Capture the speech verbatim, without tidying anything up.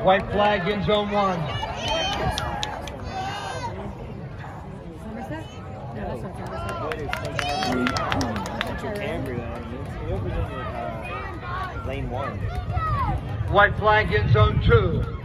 White flag in zone one. Somerset? No, that's not Somerset. Lane one. White flag in zone two.